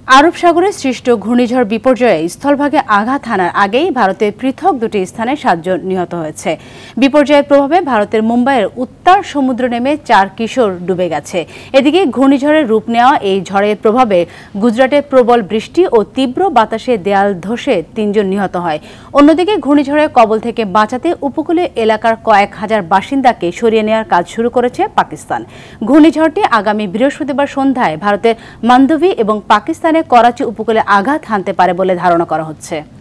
আরব সাগরে সৃষ্ট ঘূর্ণিঝড় বিপর্যয়ে স্থলভাগে আঘাত হানার আগেই ভারতের পৃথক দুটি স্থানে 7 জন নিহত হয়েছে। বিপর্যয়ের প্রভাবে ভারতের মুম্বাইয়ের উত্তর সমুদ্র নেমে 4 কিশোর ডুবে গেছে। এদিকে ঘূর্ণিঝড়ের রূপ নেওয়া এই ঝড়ের প্রভাবে গুজরাটে প্রবল বৃষ্টি ও তীব্র বাতাসে দেয়াল ধসে 3 জন নিহত হয়। অন্যদিকে ঘূর্ণিঝড়ের কবল থেকে বাঁচাতে উপকূলীয় এলাকার কয়েক হাজার বাসিন্দাকে সরিয়ে নেওয়ার কাজ শুরু করেছে পাকিস্তান। ঘূর্ণিঝড়টি আগামী বৃহস্পতিবার সন্ধ্যায় ভারতের মান্ডোভি এবং পাকিস্তানের করাচি উপকূলে আঘাত হানতে পারে বলে ধারণা করা হচ্ছে।